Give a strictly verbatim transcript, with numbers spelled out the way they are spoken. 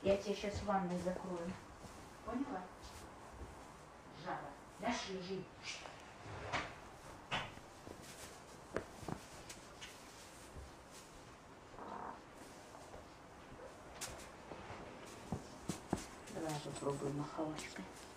Я тебе сейчас ванной закрою. Поняла? Жаба. Ляжь, лежи. Давай я попробую махалочкой.